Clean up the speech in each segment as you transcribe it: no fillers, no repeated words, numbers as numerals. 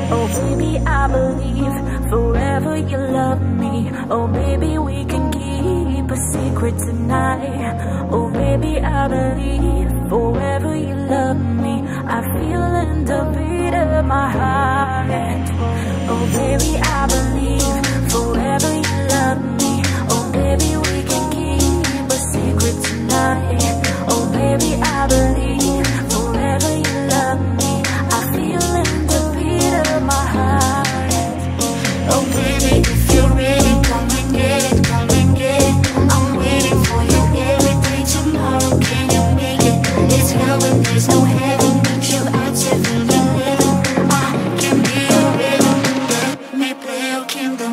Oh baby, I believe forever you love me. Oh baby, we can keep a secret tonight. Oh baby, I believe forever you love me. I feel in the beat of my heart. Oh baby, I believe forever you love me. Oh baby, we can keep a secret tonight. Oh baby, I believe forever you love me. I feel in the beat of my heart. Oh baby, if you're ready, come and get it, come and get it. I'm waiting for you every day. Tomorrow, can you make it? It's hell but there's no heaven. Need you at 7-Eleven. I can be your rhythm. Let me play your kingdom.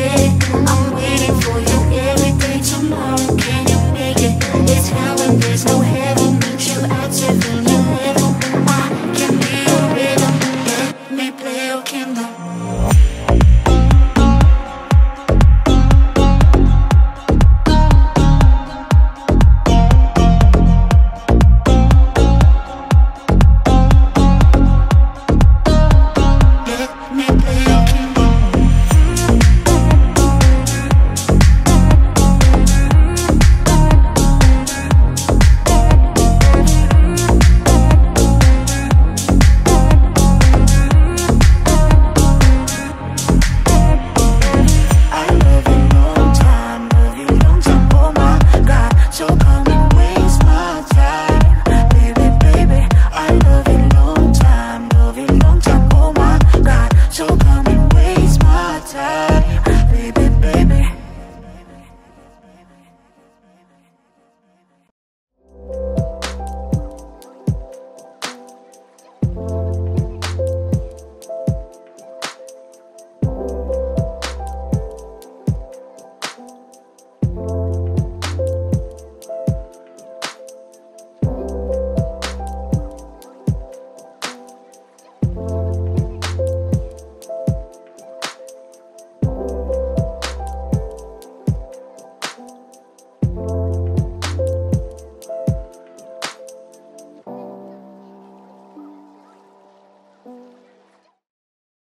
There's no